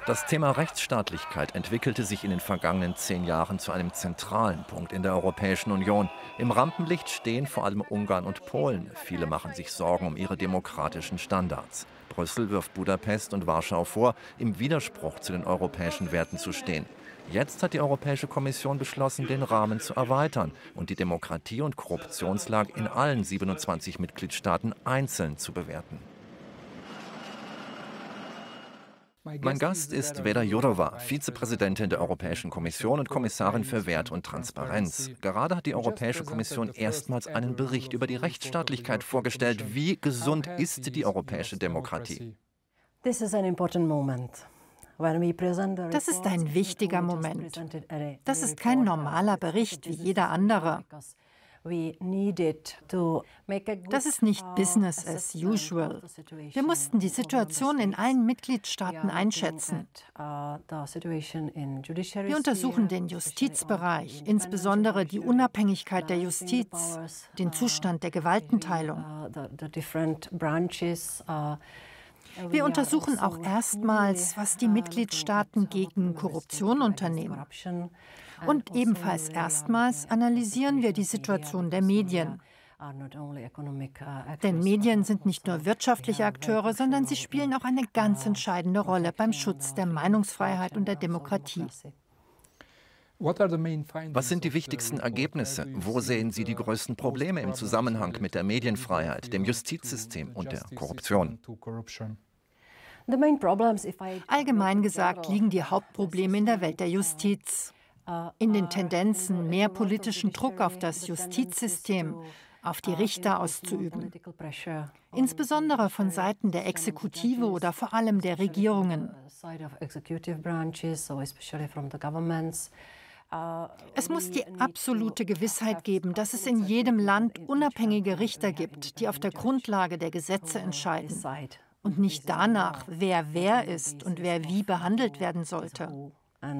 Das Thema Rechtsstaatlichkeit entwickelte sich in den vergangenen 10 Jahren zu einem zentralen Punkt in der Europäischen Union. Im Rampenlicht stehen vor allem Ungarn und Polen. Viele machen sich Sorgen um ihre demokratischen Standards. Brüssel wirft Budapest und Warschau vor, im Widerspruch zu den europäischen Werten zu stehen. Jetzt hat die Europäische Kommission beschlossen, den Rahmen zu erweitern und die Demokratie- und Korruptionslage in allen 27 Mitgliedstaaten einzeln zu bewerten. Mein Gast ist Věra Jourová, Vizepräsidentin der Europäischen Kommission und Kommissarin für Wert und Transparenz. Gerade hat die Europäische Kommission erstmals einen Bericht über die Rechtsstaatlichkeit vorgestellt. Wie gesund ist die europäische Demokratie? Das ist ein wichtiger Moment. Das ist kein normaler Bericht wie jeder andere. Das ist nicht Business as usual. Wir mussten die Situation in allen Mitgliedstaaten einschätzen. Wir untersuchen den Justizbereich, insbesondere die Unabhängigkeit der Justiz, den Zustand der Gewaltenteilung. Wir untersuchen auch erstmals, was die Mitgliedstaaten gegen Korruption unternehmen. Und ebenfalls erstmals analysieren wir die Situation der Medien. Denn Medien sind nicht nur wirtschaftliche Akteure, sondern sie spielen auch eine ganz entscheidende Rolle beim Schutz der Meinungsfreiheit und der Demokratie. Was sind die wichtigsten Ergebnisse? Wo sehen Sie die größten Probleme im Zusammenhang mit der Medienfreiheit, dem Justizsystem und der Korruption? Allgemein gesagt liegen die Hauptprobleme in der Welt der Justiz, in den Tendenzen, mehr politischen Druck auf das Justizsystem, auf die Richter auszuüben, insbesondere von Seiten der Exekutive oder vor allem der Regierungen. Es muss die absolute Gewissheit geben, dass es in jedem Land unabhängige Richter gibt, die auf der Grundlage der Gesetze entscheiden und nicht danach, wer ist und wer wie behandelt werden sollte.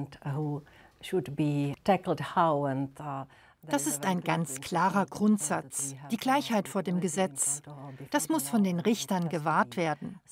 Das ist ein ganz klarer Grundsatz, die Gleichheit vor dem Gesetz. Das muss von den Richtern gewahrt werden.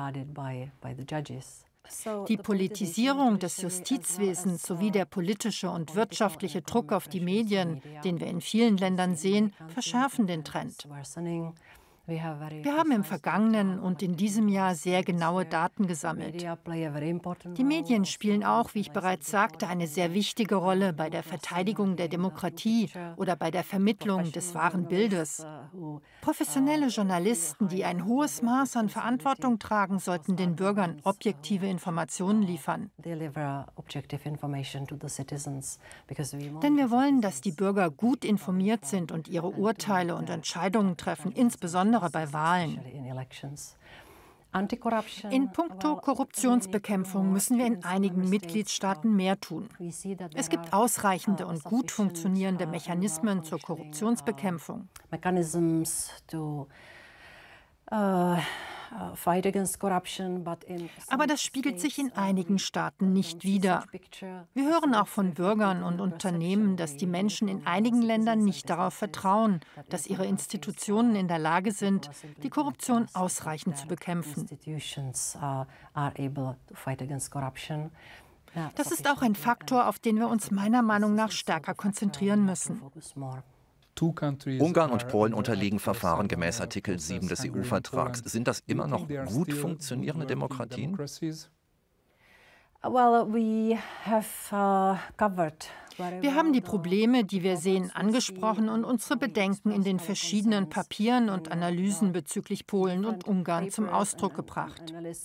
Die Politisierung des Justizwesens sowie der politische und wirtschaftliche Druck auf die Medien, den wir in vielen Ländern sehen, verschärfen den Trend. Wir haben im vergangenen und in diesem Jahr sehr genaue Daten gesammelt. Die Medien spielen auch, wie ich bereits sagte, eine sehr wichtige Rolle bei der Verteidigung der Demokratie oder bei der Vermittlung des wahren Bildes. Professionelle Journalisten, die ein hohes Maß an Verantwortung tragen, sollten den Bürgern objektive Informationen liefern. Denn wir wollen, dass die Bürger gut informiert sind und ihre Urteile und Entscheidungen treffen, insbesondere bei Wahlen. In puncto Korruptionsbekämpfung müssen wir in einigen Mitgliedstaaten mehr tun. Es gibt ausreichende und gut funktionierende Mechanismen zur Korruptionsbekämpfung. Aber das spiegelt sich in einigen Staaten nicht wider. Wir hören auch von Bürgern und Unternehmen, dass die Menschen in einigen Ländern nicht darauf vertrauen, dass ihre Institutionen in der Lage sind, die Korruption ausreichend zu bekämpfen. Das ist auch ein Faktor, auf den wir uns meiner Meinung nach stärker konzentrieren müssen. Ungarn und Polen unterliegen Verfahren gemäß Artikel 7 des EU-Vertrags. Sind das immer noch gut funktionierende Demokratien? Wir haben die Probleme, die wir sehen, angesprochen und unsere Bedenken in den verschiedenen Papieren und Analysen bezüglich Polen und Ungarn zum Ausdruck gebracht.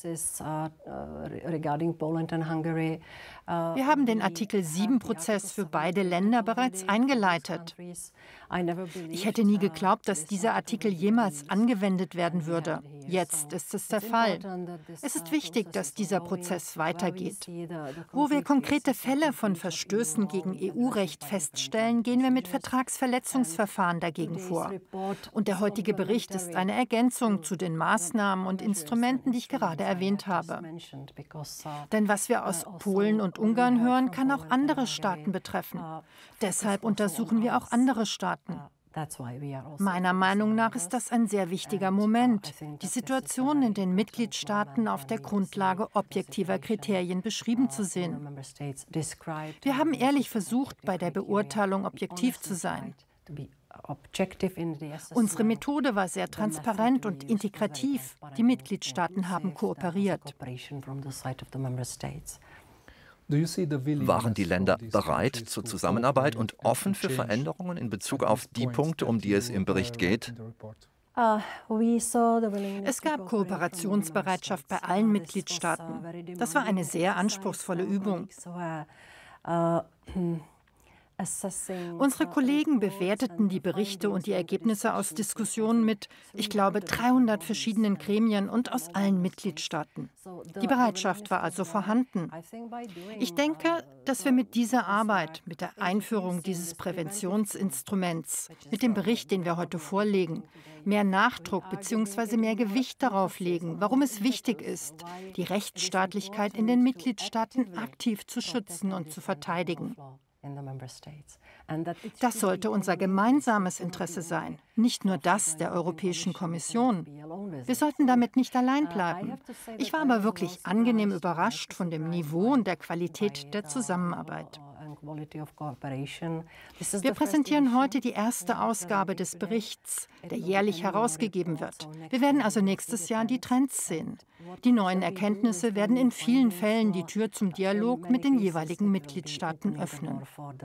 Wir haben den Artikel 7-Prozess für beide Länder bereits eingeleitet. Ich hätte nie geglaubt, dass dieser Artikel jemals angewendet werden würde. Jetzt ist es der Fall. Es ist wichtig, dass dieser Prozess weitergeht. Wo wir konkrete Fälle von Verstößen gegen EU-Recht feststellen, gehen wir mit Vertragsverletzungsverfahren dagegen vor. Und der heutige Bericht ist eine Ergänzung zu den Maßnahmen und Instrumenten, die ich gerade erwähnt habe. Denn was wir aus Polen und Ungarn hören, kann auch andere Staaten betreffen. Deshalb untersuchen wir auch andere Staaten. Meiner Meinung nach ist das ein sehr wichtiger Moment, die Situation in den Mitgliedstaaten auf der Grundlage objektiver Kriterien beschrieben zu sehen. Wir haben ehrlich versucht, bei der Beurteilung objektiv zu sein. Unsere Methode war sehr transparent und integrativ. Die Mitgliedstaaten haben kooperiert. Waren die Länder bereit zur Zusammenarbeit und offen für Veränderungen in Bezug auf die Punkte, um die es im Bericht geht? Es gab Kooperationsbereitschaft bei allen Mitgliedstaaten. Das war eine sehr anspruchsvolle Übung. Unsere Kollegen bewerteten die Berichte und die Ergebnisse aus Diskussionen mit, ich glaube, 300 verschiedenen Gremien und aus allen Mitgliedstaaten. Die Bereitschaft war also vorhanden. Ich denke, dass wir mit dieser Arbeit, mit der Einführung dieses Präventionsinstruments, mit dem Bericht, den wir heute vorlegen, mehr Nachdruck bzw. mehr Gewicht darauf legen, warum es wichtig ist, die Rechtsstaatlichkeit in den Mitgliedstaaten aktiv zu schützen und zu verteidigen. Das sollte unser gemeinsames Interesse sein, nicht nur das der Europäischen Kommission. Wir sollten damit nicht allein bleiben. Ich war aber wirklich angenehm überrascht von dem Niveau und der Qualität der Zusammenarbeit. Wir präsentieren heute die erste Ausgabe des Berichts, der jährlich herausgegeben wird. Wir werden also nächstes Jahr die Trends sehen. Die neuen Erkenntnisse werden in vielen Fällen die Tür zum Dialog mit den jeweiligen Mitgliedstaaten öffnen.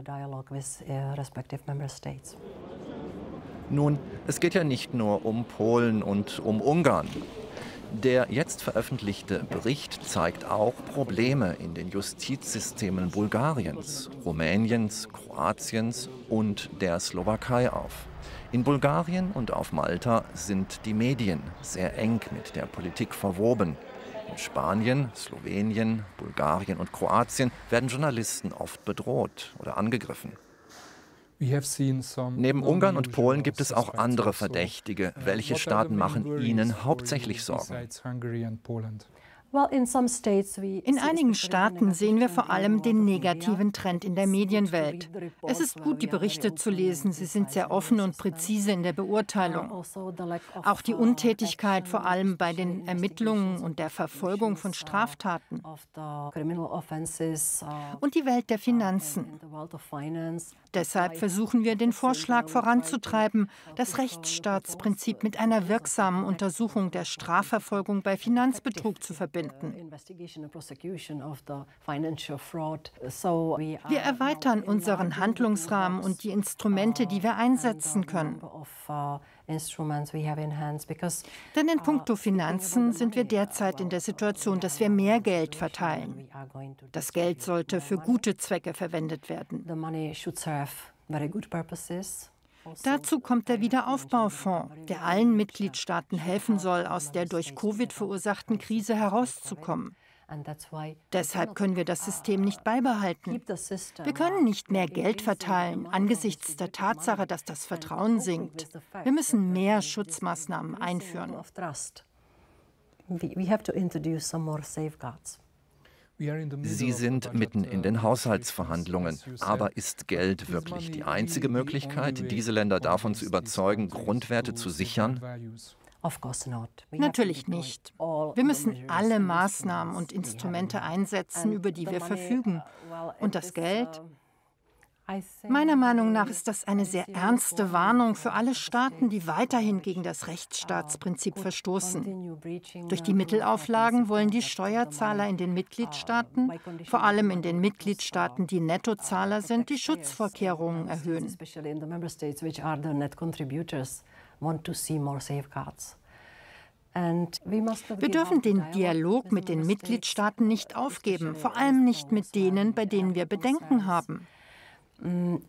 Nun, es geht ja nicht nur um Polen und um Ungarn. Der jetzt veröffentlichte Bericht zeigt auch Probleme in den Justizsystemen Bulgariens, Rumäniens, Kroatiens und der Slowakei auf. In Bulgarien und auf Malta sind die Medien sehr eng mit der Politik verwoben. In Spanien, Slowenien, Bulgarien und Kroatien werden Journalisten oft bedroht oder angegriffen. Neben Ungarn und Polen gibt es auch andere Verdächtige. Welche Staaten machen Ihnen hauptsächlich Sorgen? In einigen Staaten sehen wir vor allem den negativen Trend in der Medienwelt. Es ist gut, die Berichte zu lesen. Sie sind sehr offen und präzise in der Beurteilung. Auch die Untätigkeit, vor allem bei den Ermittlungen und der Verfolgung von Straftaten. Und die Welt der Finanzen. Deshalb versuchen wir, den Vorschlag voranzutreiben, das Rechtsstaatsprinzip mit einer wirksamen Untersuchung der Strafverfolgung bei Finanzbetrug zu verbinden. Wir erweitern unseren Handlungsrahmen und die Instrumente, die wir einsetzen können. Denn in puncto Finanzen sind wir derzeit in der Situation, dass wir mehr Geld verteilen. Das Geld sollte für gute Zwecke verwendet werden. Dazu kommt der Wiederaufbaufonds, der allen Mitgliedstaaten helfen soll, aus der durch Covid verursachten Krise herauszukommen. Deshalb können wir das System nicht beibehalten. Wir können nicht mehr Geld verteilen, angesichts der Tatsache, dass das Vertrauen sinkt. Wir müssen mehr Schutzmaßnahmen einführen. Sie sind mitten in den Haushaltsverhandlungen. Aber ist Geld wirklich die einzige Möglichkeit, diese Länder davon zu überzeugen, Grundwerte zu sichern? Natürlich nicht. Wir müssen alle Maßnahmen und Instrumente einsetzen, über die wir verfügen. Und das Geld? Meiner Meinung nach ist das eine sehr ernste Warnung für alle Staaten, die weiterhin gegen das Rechtsstaatsprinzip verstoßen. Durch die Mittelauflagen wollen die Steuerzahler in den Mitgliedstaaten, vor allem in den Mitgliedstaaten, die Nettozahler sind, die Schutzvorkehrungen erhöhen. Wir dürfen den Dialog mit den Mitgliedstaaten nicht aufgeben, vor allem nicht mit denen, bei denen wir Bedenken haben. Und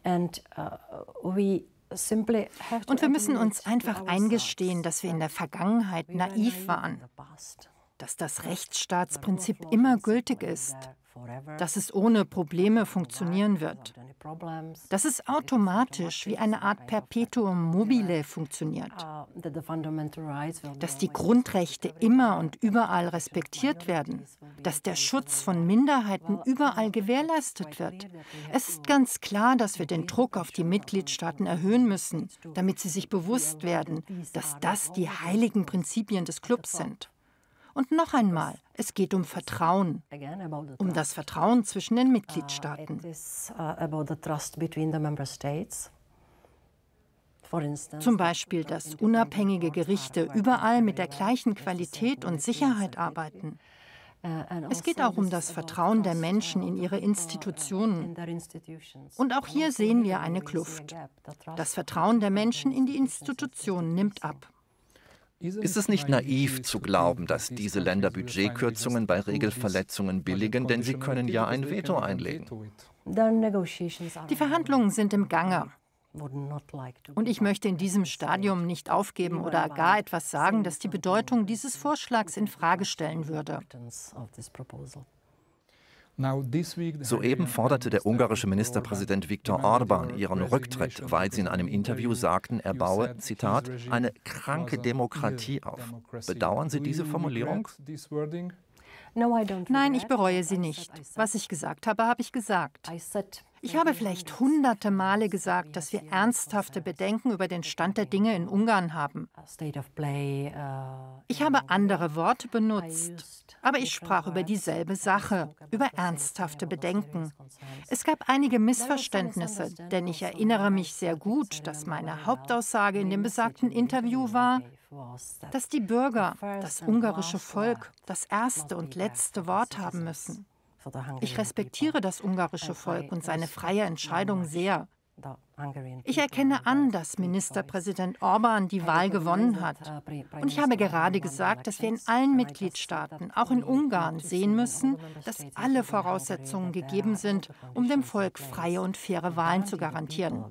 wir müssen uns einfach eingestehen, dass wir in der Vergangenheit naiv waren, dass das Rechtsstaatsprinzip immer gültig ist. dass es ohne Probleme funktionieren wird, dass es automatisch wie eine Art Perpetuum mobile funktioniert, dass die Grundrechte immer und überall respektiert werden, dass der Schutz von Minderheiten überall gewährleistet wird. Es ist ganz klar, dass wir den Druck auf die Mitgliedstaaten erhöhen müssen, damit sie sich bewusst werden, dass das die heiligen Prinzipien des Clubs sind. Und noch einmal, es geht um Vertrauen, um das Vertrauen zwischen den Mitgliedstaaten. Zum Beispiel, dass unabhängige Gerichte überall mit der gleichen Qualität und Sicherheit arbeiten. Es geht auch um das Vertrauen der Menschen in ihre Institutionen. Und auch hier sehen wir eine Kluft. Das Vertrauen der Menschen in die Institutionen nimmt ab. Ist es nicht naiv zu glauben, dass diese Länder Budgetkürzungen bei Regelverletzungen billigen, denn sie können ja ein Veto einlegen? Die Verhandlungen sind im Gange. Und ich möchte in diesem Stadium nicht aufgeben oder gar etwas sagen, das die Bedeutung dieses Vorschlags in Frage stellen würde. Soeben forderte der ungarische Ministerpräsident Viktor Orbán ihren Rücktritt, weil sie in einem Interview sagten, er baue, Zitat, eine kranke Demokratie auf. Bedauern Sie diese Formulierung? Nein, ich bereue sie nicht. Was ich gesagt habe, habe ich gesagt. Ich habe vielleicht hunderte Male gesagt, dass wir ernsthafte Bedenken über den Stand der Dinge in Ungarn haben. Ich habe andere Worte benutzt, aber ich sprach über dieselbe Sache, über ernsthafte Bedenken. Es gab einige Missverständnisse, denn ich erinnere mich sehr gut, dass meine Hauptaussage in dem besagten Interview war, dass die Bürger, das ungarische Volk, das erste und letzte Wort haben müssen. Ich respektiere das ungarische Volk und seine freie Entscheidung sehr. Ich erkenne an, dass Ministerpräsident Orbán die Wahl gewonnen hat. Und ich habe gerade gesagt, dass wir in allen Mitgliedstaaten, auch in Ungarn, sehen müssen, dass alle Voraussetzungen gegeben sind, um dem Volk freie und faire Wahlen zu garantieren.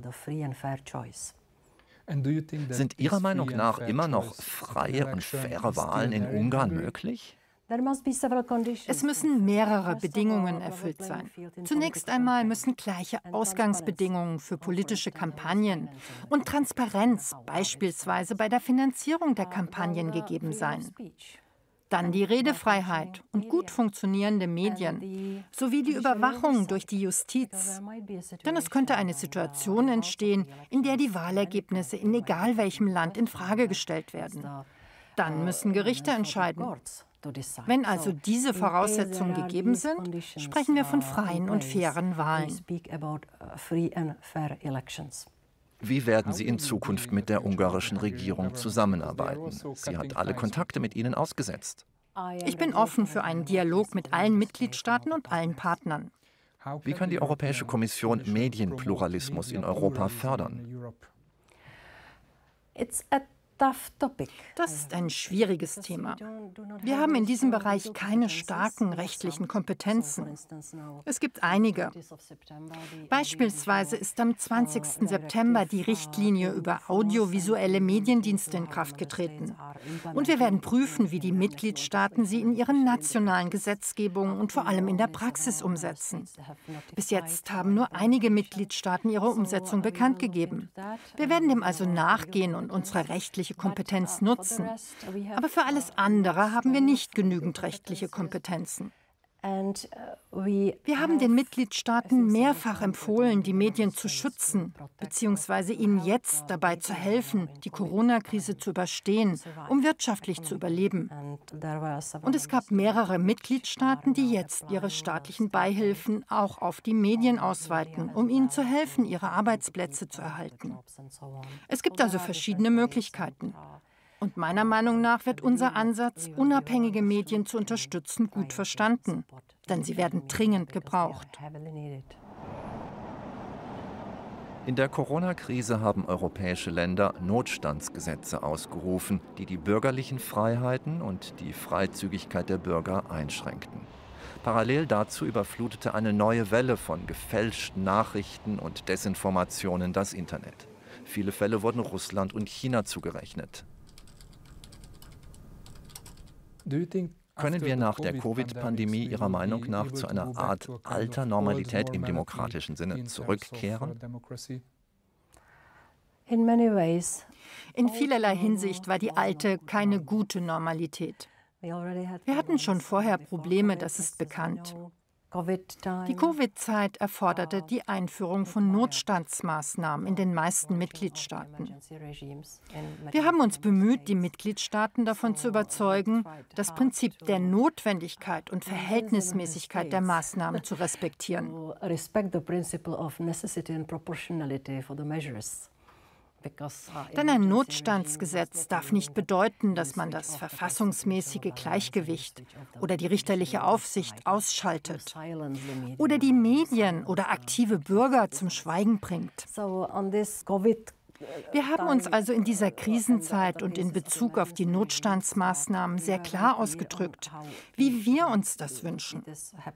Sind Ihrer Meinung nach immer noch freie und faire Wahlen in Ungarn möglich? Es müssen mehrere Bedingungen erfüllt sein. Zunächst einmal müssen gleiche Ausgangsbedingungen für politische Kampagnen und Transparenz beispielsweise bei der Finanzierung der Kampagnen gegeben sein. Dann die Redefreiheit und gut funktionierende Medien sowie die Überwachung durch die Justiz. Denn es könnte eine Situation entstehen, in der die Wahlergebnisse in egal welchem Land in Frage gestellt werden. Dann müssen Gerichte entscheiden. Wenn also diese Voraussetzungen gegeben sind, sprechen wir von freien und fairen Wahlen. Wie werden Sie in Zukunft mit der ungarischen Regierung zusammenarbeiten? Sie hat alle Kontakte mit Ihnen ausgesetzt. Ich bin offen für einen Dialog mit allen Mitgliedstaaten und allen Partnern. Wie kann die Europäische Kommission Medienpluralismus in Europa fördern? Das ist ein schwieriges Thema. Wir haben in diesem Bereich keine starken rechtlichen Kompetenzen. Es gibt einige. Beispielsweise ist am 20. September die Richtlinie über audiovisuelle Mediendienste in Kraft getreten. Und wir werden prüfen, wie die Mitgliedstaaten sie in ihren nationalen Gesetzgebungen und vor allem in der Praxis umsetzen. Bis jetzt haben nur einige Mitgliedstaaten ihre Umsetzung bekannt gegeben. Wir werden dem also nachgehen und unsere rechtliche Kompetenz nutzen. Aber für alles andere haben wir nicht genügend rechtliche Kompetenzen. Wir haben den Mitgliedstaaten mehrfach empfohlen, die Medien zu schützen, beziehungsweise ihnen jetzt dabei zu helfen, die Corona-Krise zu überstehen, um wirtschaftlich zu überleben. Und es gab mehrere Mitgliedstaaten, die jetzt ihre staatlichen Beihilfen auch auf die Medien ausweiten, um ihnen zu helfen, ihre Arbeitsplätze zu erhalten. Es gibt also verschiedene Möglichkeiten. Und meiner Meinung nach wird unser Ansatz, unabhängige Medien zu unterstützen, gut verstanden. Denn sie werden dringend gebraucht. In der Corona-Krise haben europäische Länder Notstandsgesetze ausgerufen, die die bürgerlichen Freiheiten und die Freizügigkeit der Bürger einschränkten. Parallel dazu überflutete eine neue Welle von gefälschten Nachrichten und Desinformationen das Internet. Viele Fälle wurden Russland und China zugerechnet. Können wir nach der Covid-Pandemie Ihrer Meinung nach zu einer Art alter Normalität im demokratischen Sinne zurückkehren? In vielerlei Hinsicht war die alte keine gute Normalität. Wir hatten schon vorher Probleme, das ist bekannt. Die Covid-Zeit erforderte die Einführung von Notstandsmaßnahmen in den meisten Mitgliedstaaten. Wir haben uns bemüht, die Mitgliedstaaten davon zu überzeugen, das Prinzip der Notwendigkeit und Verhältnismäßigkeit der Maßnahmen zu respektieren. Denn ein Notstandsgesetz darf nicht bedeuten, dass man das verfassungsmäßige Gleichgewicht oder die richterliche Aufsicht ausschaltet oder die Medien oder aktive Bürger zum Schweigen bringt. Wir haben uns also in dieser Krisenzeit und in Bezug auf die Notstandsmaßnahmen sehr klar ausgedrückt, wie wir uns das wünschen.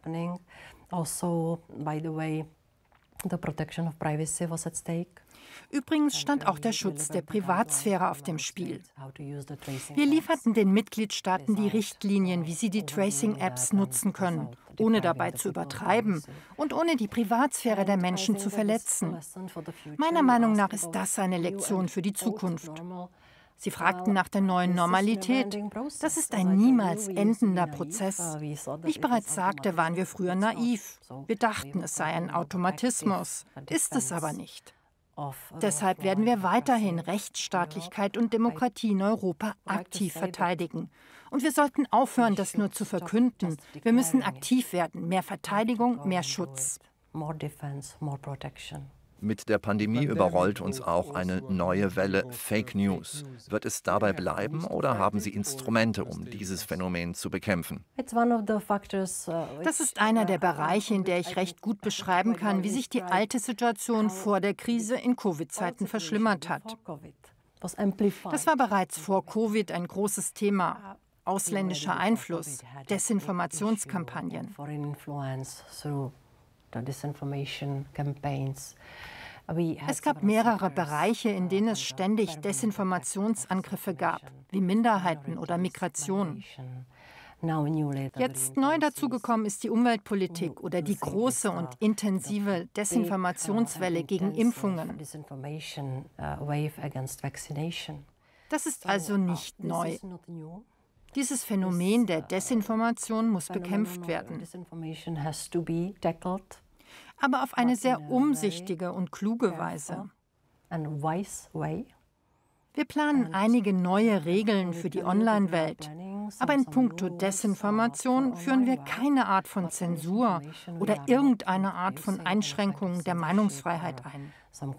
Übrigens stand auch der Schutz der Privatsphäre auf dem Spiel. Wir lieferten den Mitgliedstaaten die Richtlinien, wie sie die Tracing-Apps nutzen können, ohne dabei zu übertreiben und ohne die Privatsphäre der Menschen zu verletzen. Meiner Meinung nach ist das eine Lektion für die Zukunft. Sie fragten nach der neuen Normalität. Das ist ein niemals endender Prozess. Wie ich bereits sagte, waren wir früher naiv. Wir dachten, es sei ein Automatismus, ist es aber nicht. Deshalb werden wir weiterhin Rechtsstaatlichkeit und Demokratie in Europa aktiv verteidigen. Und wir sollten aufhören, das nur zu verkünden. Wir müssen aktiv werden. Mehr Verteidigung, mehr Schutz. Mit der Pandemie überrollt uns auch eine neue Welle Fake News. Wird es dabei bleiben oder haben Sie Instrumente, um dieses Phänomen zu bekämpfen? Das ist einer der Bereiche, in der ich recht gut beschreiben kann, wie sich die alte Situation vor der Krise in Covid-Zeiten verschlimmert hat. Das war bereits vor Covid ein großes Thema. Ausländischer Einfluss, Desinformationskampagnen. Es gab mehrere Bereiche, in denen es ständig Desinformationsangriffe gab, wie Minderheiten oder Migration. Jetzt neu dazugekommen ist die Umweltpolitik oder die große und intensive Desinformationswelle gegen Impfungen. Das ist also nicht neu. Dieses Phänomen der Desinformation muss bekämpft werden. Aber auf eine sehr umsichtige und kluge Weise. Wir planen einige neue Regeln für die Online-Welt, aber in puncto Desinformation führen wir keine Art von Zensur oder irgendeine Art von Einschränkung der Meinungsfreiheit ein.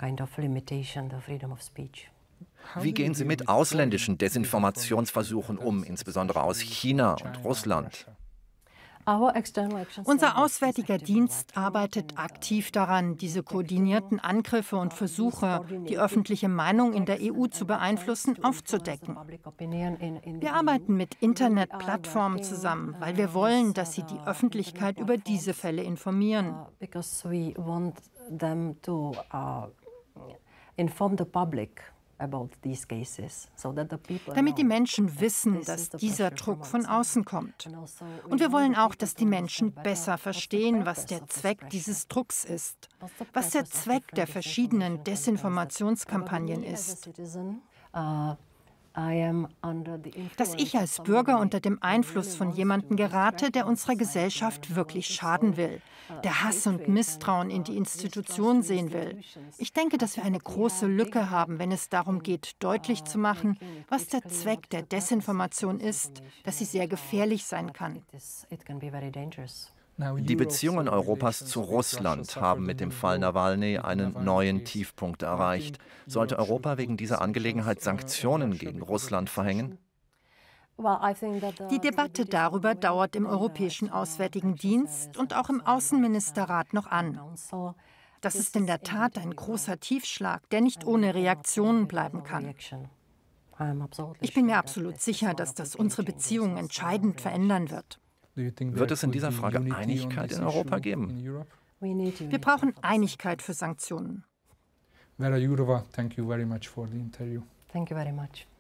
Wie gehen Sie mit ausländischen Desinformationsversuchen um, insbesondere aus China und Russland? Unser Auswärtiger Dienst arbeitet aktiv daran, diese koordinierten Angriffe und Versuche, die öffentliche Meinung in der EU zu beeinflussen, aufzudecken. Wir arbeiten mit Internetplattformen zusammen, weil wir wollen, dass sie die Öffentlichkeit über diese Fälle informieren. Damit die Menschen wissen, dass dieser Druck von außen kommt. Und wir wollen auch, dass die Menschen besser verstehen, was der Zweck dieses Drucks ist, was der Zweck der verschiedenen Desinformationskampagnen ist. Dass ich als Bürger unter dem Einfluss von jemandem gerate, der unserer Gesellschaft wirklich schaden will, der Hass und Misstrauen in die Institution sehen will. Ich denke, dass wir eine große Lücke haben, wenn es darum geht, deutlich zu machen, was der Zweck der Desinformation ist, dass sie sehr gefährlich sein kann. Die Beziehungen Europas zu Russland haben mit dem Fall Nawalny einen neuen Tiefpunkt erreicht. Sollte Europa wegen dieser Angelegenheit Sanktionen gegen Russland verhängen? Die Debatte darüber dauert im Europäischen Auswärtigen Dienst und auch im Außenministerrat noch an. Das ist in der Tat ein großer Tiefschlag, der nicht ohne Reaktionen bleiben kann. Ich bin mir absolut sicher, dass das unsere Beziehungen entscheidend verändern wird. Wird es in dieser Frage Einigkeit in Europa geben? Wir brauchen Einigkeit für Sanktionen. Vera Jourova, thank you very much for the interview. Thank you very much.